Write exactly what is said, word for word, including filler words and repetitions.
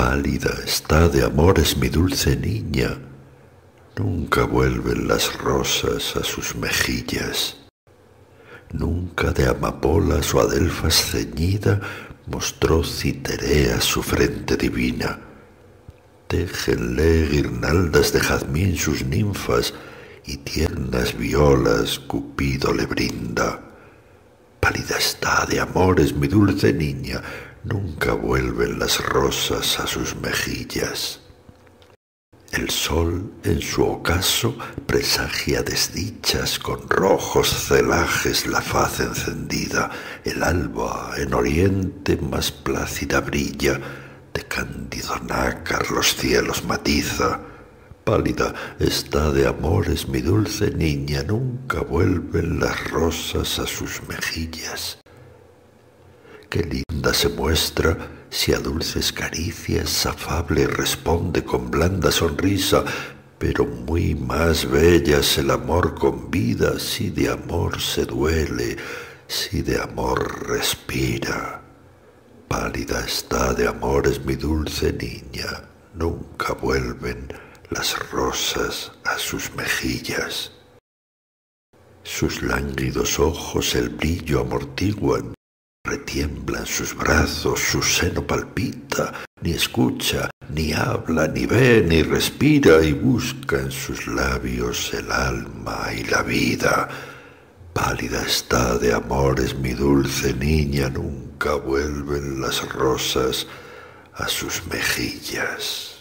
Pálida está de amores mi dulce niña, nunca vuelven las rosas a sus mejillas. Nunca de amapolas o adelfas ceñida mostró Citerea su frente divina. Téjenle guirnaldas de jazmín sus ninfas y tiernas violas Cupido le brinda. Pálida está de amores mi dulce niña, nunca vuelven las rosas a sus mejillas. El sol en su ocaso presagia desdichas, con rojos celajes la faz encendida. El alba en oriente más plácida brilla, de cándido nácar los cielos matiza. Pálida está de amores mi dulce niña, nunca vuelven las rosas a sus mejillas. Qué linda se muestra si a dulces caricias afable responde con blanda sonrisa, pero muy más bella es el amor con vida si de amor se duele, si de amor respira. Pálida está de amores mi dulce niña, nunca vuelven las rosas a sus mejillas. Sus lánguidos ojos el brillo amortiguan, retiemblan sus brazos, su seno palpita, ni escucha, ni habla, ni ve, ni respira, y busca en sus labios el alma y la vida. Pálida está de amores mi dulce niña, nunca vuelven las rosas a sus mejillas.